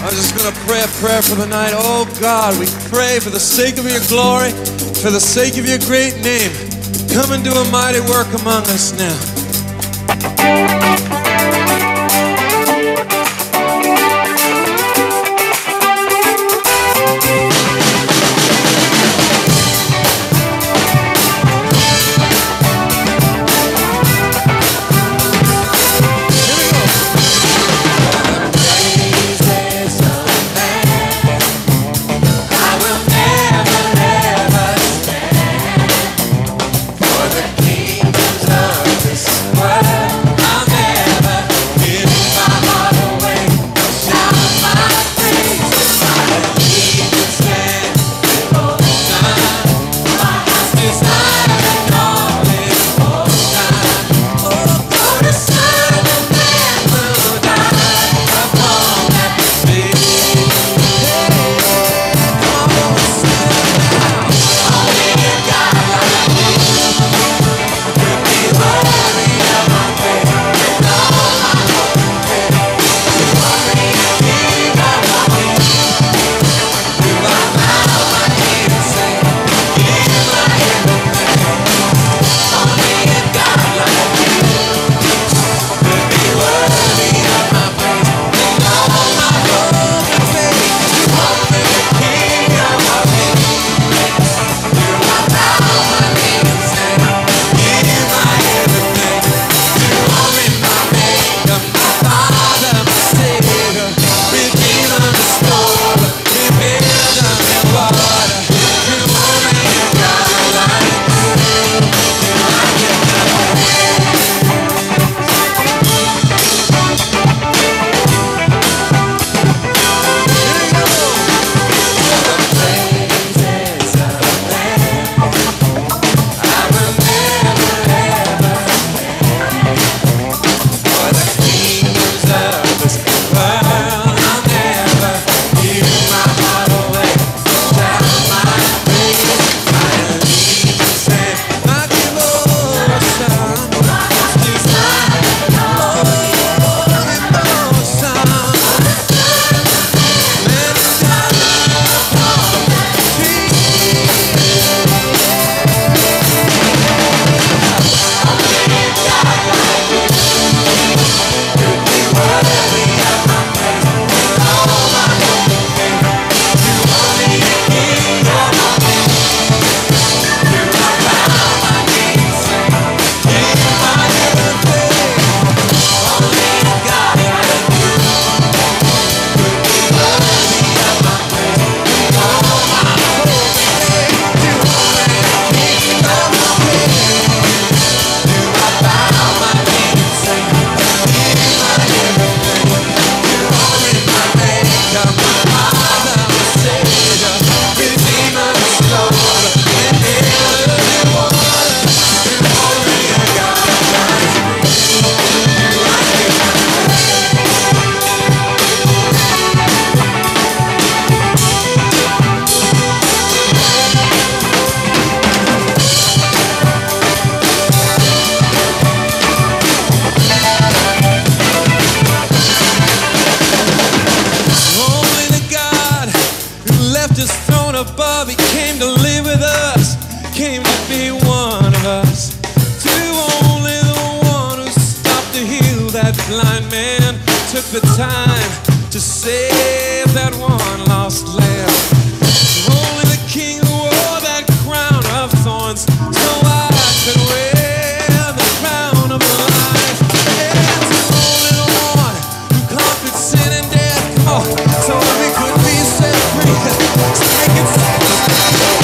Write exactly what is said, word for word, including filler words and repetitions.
I'm just going to pray a prayer for the night. Oh God, we pray for the sake of your glory, for the sake of your great name. Come and do a mighty work among us now. above, he came to live with us, came to be one of us. To only the one who stopped to heal that blind man, took the time to save that one lost lamb. Only the king who wore that crown of thorns, so I could wear the crown of life. And only the one who conquered sin and death, oh, so we could be set free. So we can